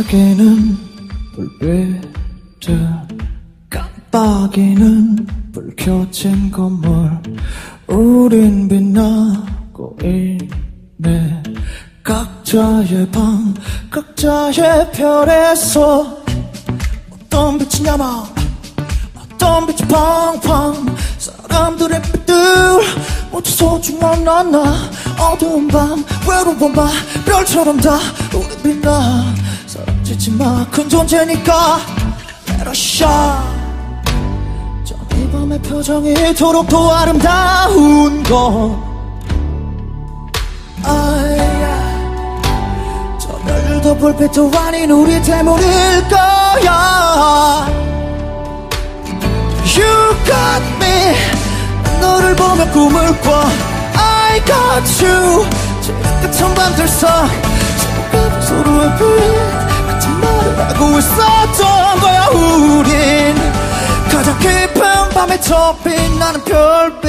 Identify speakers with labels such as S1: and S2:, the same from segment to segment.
S1: 반짝이는 불빛들 깜빡이는 불 켜진 건물 우린 빛나고 있네 각자의 방 각자의 별에서 어떤 빛이 남아 어떤 빛이 팡팡 사람들의 빛들 모두 소중한 나 어두운 밤 외로운 밤 별처럼 다 우리 빛나 사라지지 마 큰 존재니까 Let us shine 이 밤의 표정이 이토록 더 아름다운 것 저 별들도 불빛도 아닌 우리 때문일 거야 You got me 너를 보며 꿈을 꿔 I got you 지금 같은 밤들 사 서로의 빛 같은 말을 하고 있었던 거야 우린 가장 깊은 밤에 더 빛나는 별빛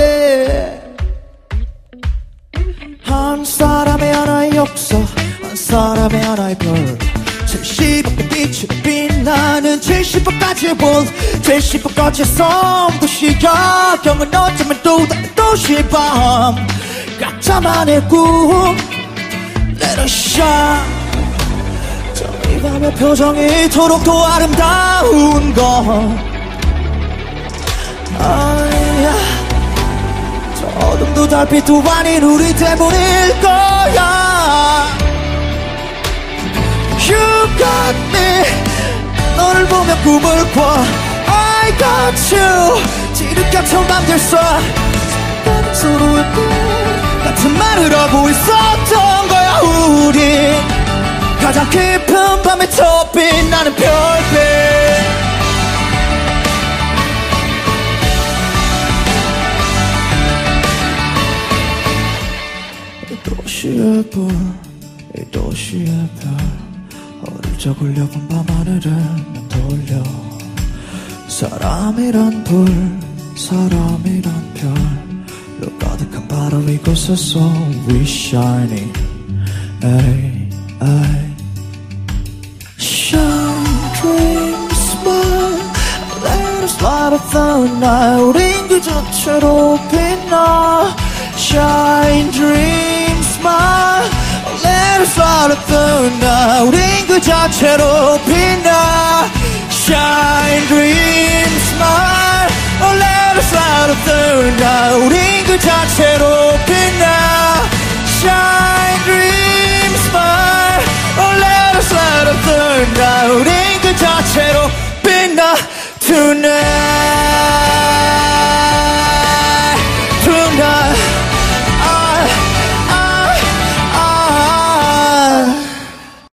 S1: 한 사람의 하나의 역사 한 사람의 하나의 별 70억의 빛으로 빛나는 70억까지의 world 70억까지의 섬도시야 경은 어쩌면 또 다른 도시밤 각자만의 꿈 Let us shine 이 밤의 표정이 이토록 더 아름다운 것 저 어둠도 달빛도 아닌 우리 때문일 거야 You got me 너를 보며 꿈을 꿔 I got you 지륵 같은 밤들 쏴 서로의 꿈 같은 말을 하고 있었던 거야 우리 가장 깊은 밤에 더 빛나는 별빛 도시의 불, 이 도시의 별 어릴 적 울려본 밤하늘을 난 돌려 사람이란 불, 사람이란 별로 가득한 바로 이곳에서 We shining ay, ay. Shine, dream, smile Let us light up the night 우린 그 자체로 빛나 Shine, dream, smile Let us light up the night 우린 그 자체로 빛나 Shine, dream, smile Let us light up the night 우린 그 자체로 빛나 Shine, dream, smile Let us light up the night 우린 그 자체로 빛나 Tonight